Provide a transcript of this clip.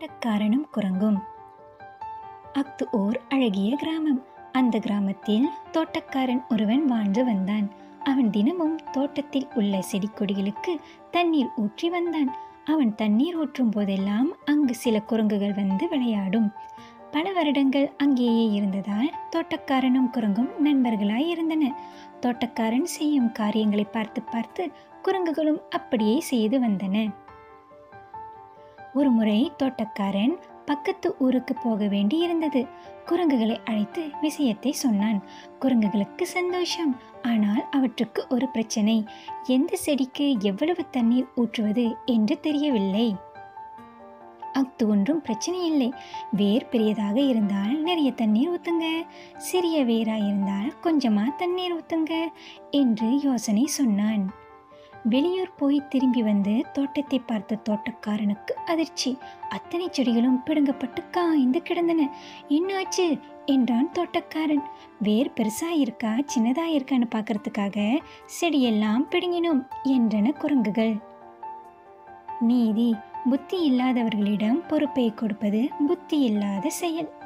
தோட்டக்காரனும் குரங்கும். அஃது ஓர் அழகிய கிராமம். அந்த கிராமத்தில் தோட்டக்காரன் ஒருவன் வாழ்ந்து வந்தான். அவன் தினமும் தோட்டத்தில் உள்ள செடி கொடிகளுக்கு தண்ணீர் ஊற்றி வந்தான். அவன் தண்ணீர் ஊற்றும் போதெல்லாம் அங்கு சில குரங்குகள் வந்து விளையாடும். பல வருடங்கள் அங்கேயே இருந்ததால் தோட்டக்காரனும் குரங்கும் நண்பர்களாய் இருந்தன. தோட்டக்காரன் செய்யும் காரியங்களை பார்த்து பார்த்து குரங்குகளும் அப்படியே செய்து வந்தன. ஒரு முறை தோட்டக்காரன் பக்கத்து ஊருக்கு போக வேண்டி இருந்தது. குரங்குகளை அழைத்து விஷயத்தை சொன்னான். குரங்குகளுக்கு சந்தோஷம். ஆனால் அவற்றுக்கு ஒரு பிரச்சனை. எந்த செடிக்கு எவ்வளவு தண்ணீர் ஊற்றுவது என்று தெரியவில்லை. அஃது ஒன்றும் பிரச்சனை இல்லை. வேர் பெரியதாக இருந்தால் நிறைய தண்ணீர் ஊத்துங்க, சிறிய வேரா இருந்தால் கொஞ்சமா தண்ணீர் ஊத்துங்க என்று யோசனை சொன்னான். வெளியூர் போய் திரும்பி வந்து தோட்டத்தை பார்த்த தோட்டக்காரனுக்கு அதிர்ச்சி. அத்தனை செடிகளும் பிடுங்கப்பட்டு காய்ந்து கிடந்தன. என்னாச்சு என்றான் தோட்டக்காரன். வேர் பெருசா இருக்கா சின்னதா இருக்கான்னு பார்க்கறதுக்காக செடியெல்லாம் பிடுங்கினோம் என்றன குரங்குகள். நீதி: புத்தி இல்லாதவர்களிடம் பொறுப்பை கொடுப்பது புத்தி இல்லாத செயல்.